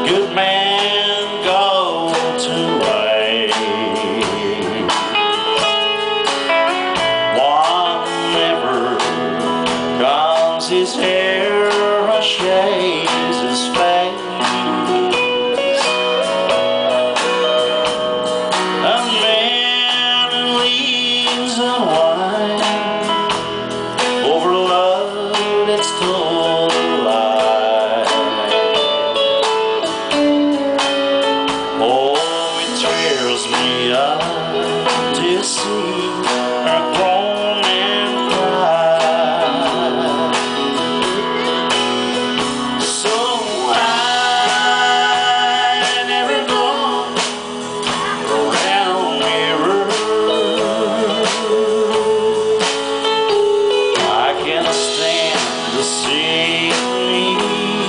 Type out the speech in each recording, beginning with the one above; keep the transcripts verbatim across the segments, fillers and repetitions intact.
good man go to waste. One never combs his hair or shaves his face. A man who leaves a wine over love that's told a lie. Oh, it tears me up to see her groan and cry. So I never go around mirror. I can't stand to see me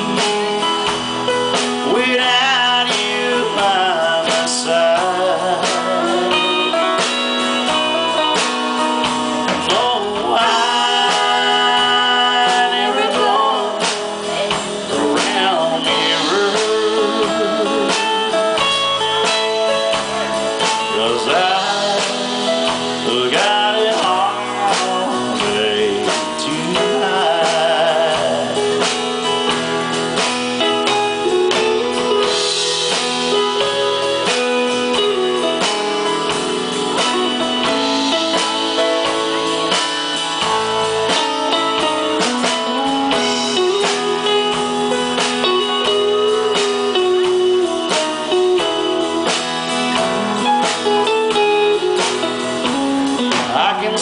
without you by my side. No, I never go around mirrors, 'cause I got it all day tonight. I can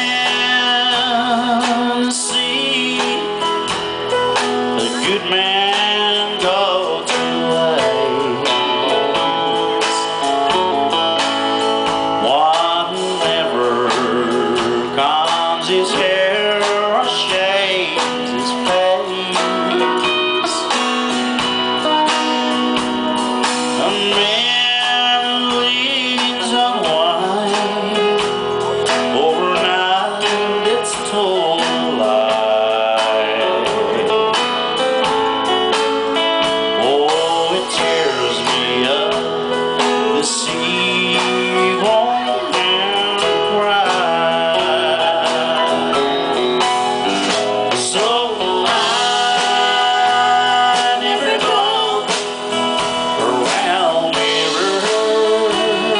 stand to see a good man go to waste. One who never combs his hair or shaves his face. A man who leaves unwined overnight, it's told a lie. Oh, it tears me up to see one man cry. So I never go around mirrors.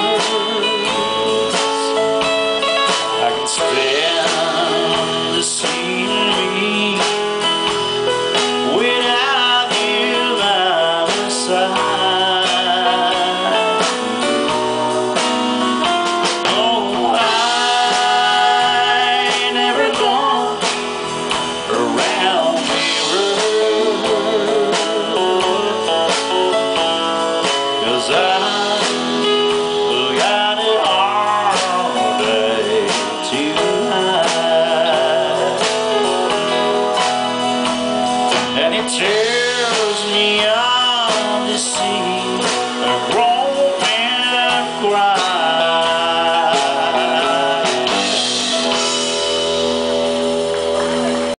I can stand to see me without you by my side. Oh, I never go around mirrors, 'cause I got it all day tonight. And it tears me up to see